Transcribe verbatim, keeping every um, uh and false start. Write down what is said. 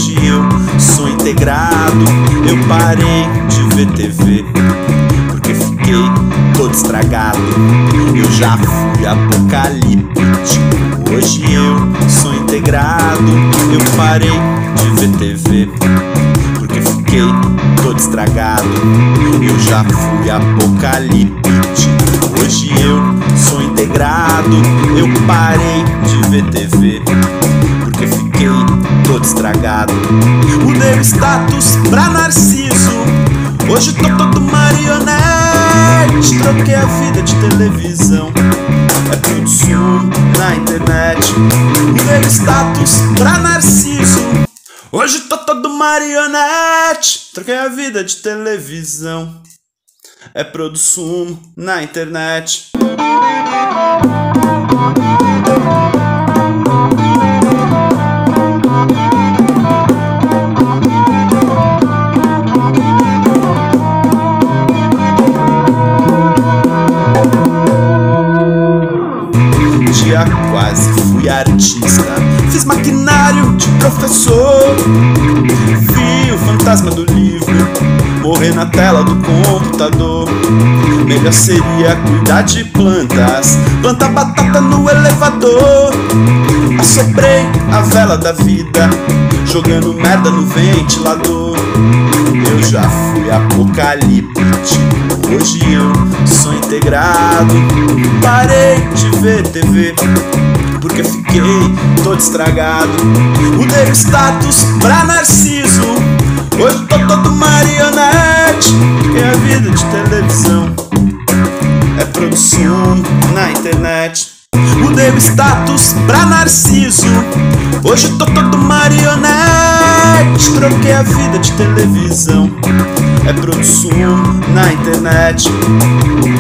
Hoje eu sou integrado. Eu parei de ver T V porque fiquei todo estragado. Eu já fui apocalíptico. Hoje eu sou integrado. Eu parei de ver T V porque fiquei todo estragado. Eu já fui apocalíptico. Hoje eu sou integrado. Eu parei de ver T V porque fiquei todo estragado. Mudei o status pra Narciso. Hoje tô todo marionete. Troquei a vida de televisão, é produção na internet. Mudei o status pra Narciso. Hoje tô todo marionete. Troquei a vida de televisão, é produção na internet. Dia quase fui artista, fiz maquinário de professor. Vi o fantasma do livro morrer na tela do computador. Melhor seria cuidar de plantas, plantar batata no elevador. Assoprei a vela da vida, jogando merda no ventilador. Eu já fui apocalíptico. Hoje eu sou integrado. Parei de ver T V porque fiquei todo estragado. Mudei o status pra Narciso. Hoje tô todo marionete. Porque a vida de televisão é produção na internet. Mudei o status pra Narciso. Hoje tô todo marionete. Troquei a vida de televisão, é produção na internet.